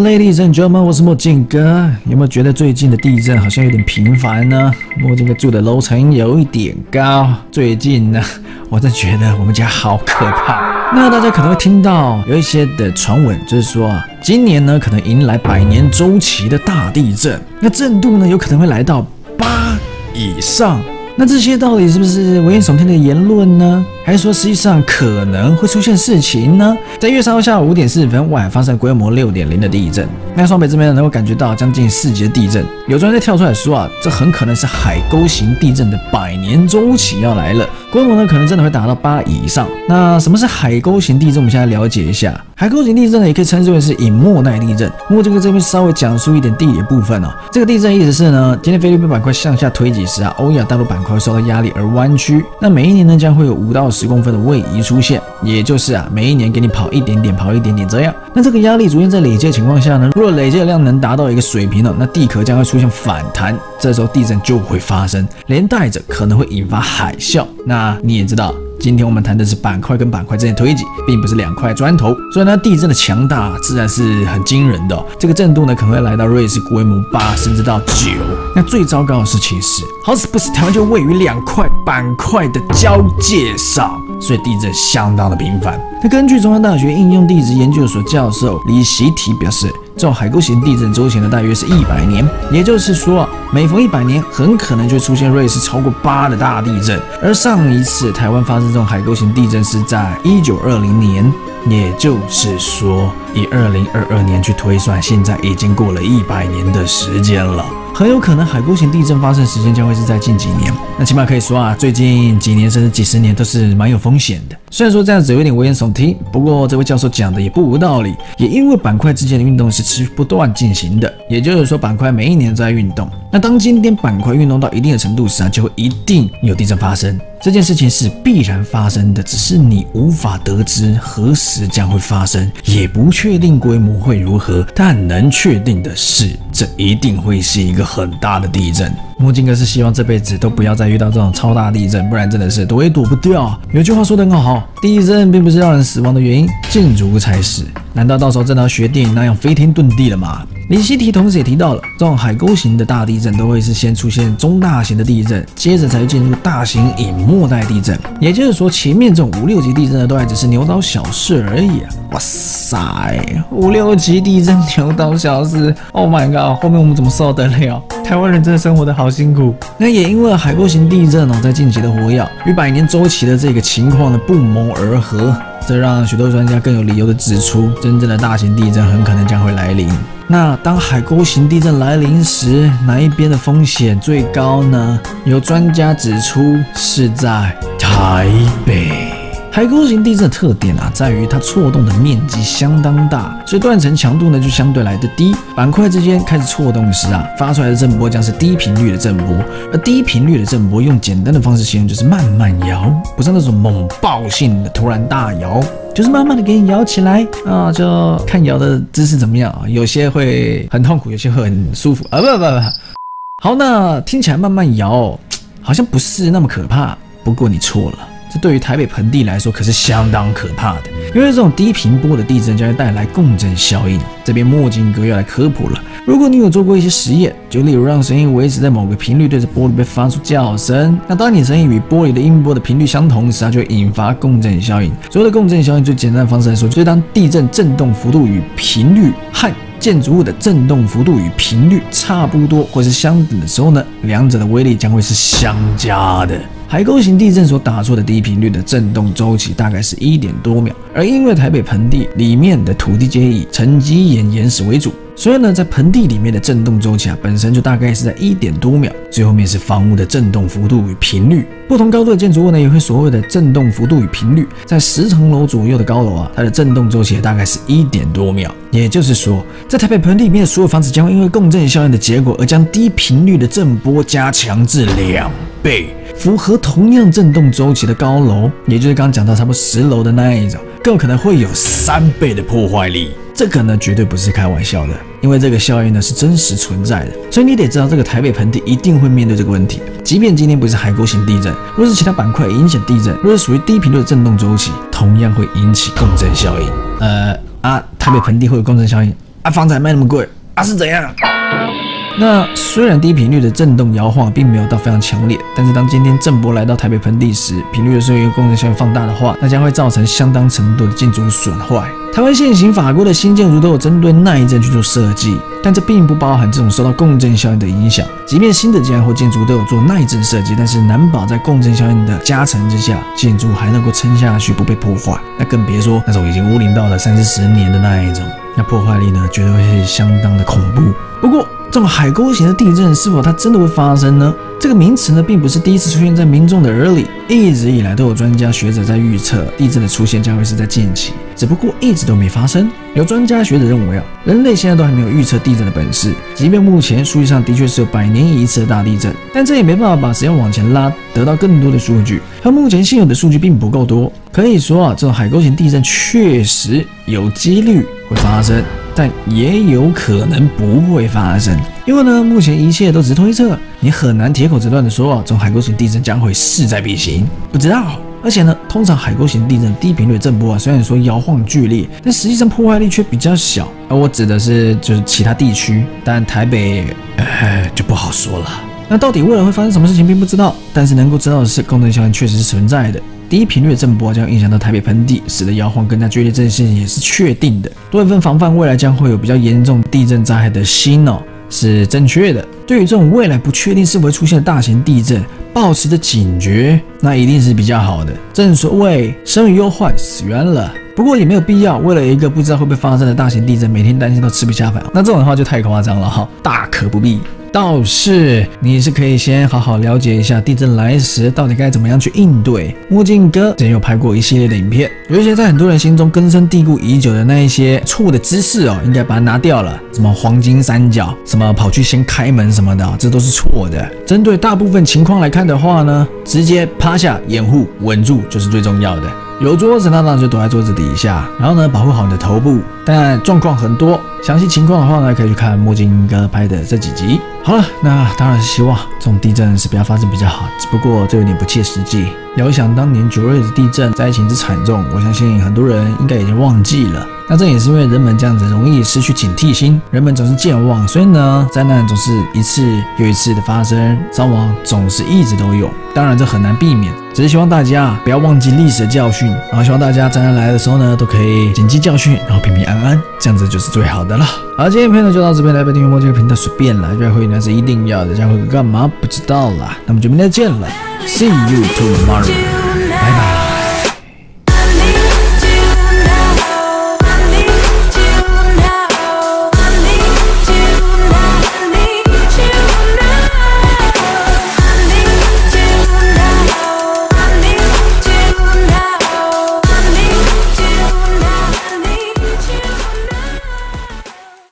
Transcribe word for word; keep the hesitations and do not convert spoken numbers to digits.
Ladies and gentlemen， 我是墨镜哥。有没有觉得最近的地震好像有点频繁呢？墨镜哥住的楼层有一点高，最近呢，我真觉得我们家好可怕。那大家可能会听到有一些的传闻，就是说啊，今年呢可能迎来百年周期的大地震，那震度呢有可能会来到八以上。那这些到底是不是危言耸听的言论呢？还是说实际上可能会出现事情呢？在一月三号下午五点四十分，外海发生规模六点零的地震。那双北这边能够感觉到将近四级的地震，有专家跳出来说啊，这很可能是海沟型地震的百年周期要来了，规模呢可能真的会达到八以上。那什么是海沟型地震？我们现在了解一下。海沟型地震呢，也可以称之为是隐没带地震。墨镜哥这边稍微讲述一点地理的部分哦。这个地震意思是呢，今天菲律宾板块向下推挤时啊，欧亚大陆板块会受到压力而弯曲。那每一年呢，将会有五到十公分的位移出现，也就是啊，每一年给你跑一点点，跑一点点这样。那这个压力逐渐在累积的情况下呢，如果累积的量能达到一个水平了，那地壳将会出现反弹，这时候地震就会发生，连带着可能会引发海啸。那你也知道。今天我们谈的是板块跟板块之间的推挤，并不是两块砖头，所以呢，地震的强大自然是很惊人的、哦。这个震度呢，可能会来到瑞士规模八，甚至到九。那最糟糕的事情是，好死不死，台湾就位于两块板块的交界上，所以地震相当的频繁。那根据中央大学应用地质研究所教授李习提表示。这种海沟型地震周期呢，大约是一百年，也就是说啊，每逢一百年，很可能就会出现瑞士超过八的大地震。而上一次台湾发生这种海沟型地震是在一九二零年，也就是说，以二零二二年去推算，现在已经过了一百年的时间了。很有可能海沟型地震发生时间将会是在近几年，那起码可以说啊，最近几年甚至几十年都是蛮有风险的。虽然说这样子有点危言耸听，不过这位教授讲的也不无道理。也因为板块之间的运动是持续不断进行的，也就是说板块每一年都在运动。那当今天板块运动到一定的程度时啊，就会一定有地震发生。这件事情是必然发生的，只是你无法得知何时将会发生，也不确定规模会如何。但能确定的是，这一定会是一个很大的地震。墨镜哥是希望这辈子都不要再遇到这种超大地震，不然真的是躲也躲不掉。有句话说得很好，地震并不是让人死亡的原因，建筑物才是。难道到时候真的要学电影那样飞天遁地了吗？李希提同时也提到了，这种海沟型的大地震都会是先出现中大型的地震，接着才会进入大型隐没带地震。也就是说，前面这种五六级地震呢，都还只是牛刀小事而已啊！哇塞，五六级地震牛刀小事 ，Oh my god！ 后面我们怎么受得了？台湾人真的生活得好辛苦。那也因为海沟型地震哦，在近期的活跃与百年周期的这个情况呢不谋而合。这让许多专家更有理由地指出，真正的大型地震很可能将会来临。那当海沟型地震来临时，哪一边的风险最高呢？有专家指出是在台北。海沟型地震的特点啊，在于它错动的面积相当大，所以断层强度呢就相对来的低。板块之间开始错动时啊，发出来的震波将是低频率的震波，而低频率的震波用简单的方式形容就是慢慢摇，不是那种猛爆性的突然大摇，就是慢慢的给你摇起来啊，就看摇的姿势怎么样啊，有些会很痛苦，有些会很舒服啊，不不不，好，那听起来慢慢摇好像不是那么可怕，不过你错了。这对于台北盆地来说可是相当可怕的，因为这种低频波的地震将会带来共振效应。这边墨镜哥要来科普了，如果你有做过一些实验，就例如让声音维持在某个频率，对着玻璃杯发出叫声，那当你声音与玻璃的音波的频率相同时，它就会引发共振效应。所谓的共振效应，最简单的方式来说，就是当地震震动幅度与频率和建筑物的震动幅度与频率差不多或是相等的时候呢，两者的威力将会是相加的。海沟型地震所打出的低频率的震动周期大概是一点多秒，而因为台北盆地里面的土地皆以沉积岩岩石为主，所以呢，在盆地里面的震动周期啊，本身就大概是在一点多秒。最后面是房屋的震动幅度与频率，不同高度的建筑物呢，也会所谓的震动幅度与频率。在十层楼左右的高楼啊，它的震动周期也大概是一点多秒。也就是说，在台北盆地里面的所有房子将会因为共振效应的结果，而将低频率的震波加强至两倍。符合同样震动周期的高楼，也就是刚刚讲到差不多十楼的那一种，更可能会有三倍的破坏力。这个呢，绝对不是开玩笑的，因为这个效应呢是真实存在的。所以你得知道，这个台北盆地一定会面对这个问题。即便今天不是海沟型地震，若是其他板块也引起地震，若是属于低频率的震动周期，同样会引起共振效应。呃啊，台北盆地会有共振效应， 啊，房子还卖那么贵啊，是怎样？那虽然低频率的震动摇晃并没有到非常强烈，但是当今天震波来到台北盆地时，频率的受因共振效应放大的话，那将会造成相当程度的建筑损坏。台湾现行法规的新建筑都有针对耐震去做设计，但这并不包含这种受到共振效应的影响。即便新的建案或建筑都有做耐震设计，但是难保在共振效应的加成之下，建筑还能够撑下去不被破坏。那更别说那种已经屋龄到了三四十年的那一种，那破坏力呢，绝对会是相当的恐怖。不过，这种海沟型的地震是否它真的会发生呢？这个名词呢，并不是第一次出现在民众的耳里，一直以来都有专家学者在预测地震的出现将会是在近期，只不过一直都没发生。有专家学者认为啊，人类现在都还没有预测地震的本事，即便目前数据上的确是有百年一次的大地震，但这也没办法把时间往前拉，得到更多的数据。和目前现有的数据并不够多，可以说啊，这种海沟型地震确实有几率会发生。但也有可能不会发生，因为呢，目前一切都只是推测，你很难铁口直断的说啊，这种海沟型地震将会势在必行，不知道。而且呢，通常海沟型地震低频率震波啊，虽然说摇晃剧烈，但实际上破坏力却比较小。而我指的是就是其他地区，但台北呃就不好说了。那到底未来会发生什么事情并不知道，但是能够知道的是，共振效应确实是存在的。低频率的震波将影响到台北盆地，使得摇晃更加剧烈，这件事情也是确定的。多一份防范未来将会有比较严重地震灾害的心哦，是正确的。对于这种未来不确定是否会出现的大型地震，抱持着警觉，那一定是比较好的。正所谓生于忧患，死于安乐。不过也没有必要为了一个不知道会不会发生的大型地震，每天担心到吃不下饭。那这种的话就太夸张了哈，大可不必。倒是你是可以先好好了解一下地震来时到底该怎么样去应对。墨镜哥之前有拍过一系列的影片，有一些在很多人心中根深蒂固已久的那一些错的知识哦，应该把它拿掉了。什么黄金三角，什么跑去先开门什么的，这都是错的。针对大部分情况来看的话呢，直接趴下掩护稳住就是最重要的。有桌子，那当然就躲在桌子底下，然后呢，保护好你的头部。但状况很多，详细情况的话呢，可以去看墨镜哥拍的这几集。好了，那当然是希望这种地震是不要发生比较好，只不过这有点不切实际。遥想当年九二一的地震灾情之惨重，我相信很多人应该已经忘记了。那这也是因为人们这样子容易失去警惕心，人们总是健忘，所以呢，灾难总是一次又一次的发生，伤亡总是一直都有。当然这很难避免，只是希望大家不要忘记历史的教训，然后希望大家灾难来的时候呢，都可以谨记教训，然后平平安安，这样子就是最好的了。好，今天影片呢就到这边，来订阅墨镜哥频道随便了，加会员那是一定要的，加会干嘛不知道啦。那么就明天见了 ，See you tomorrow， 拜拜。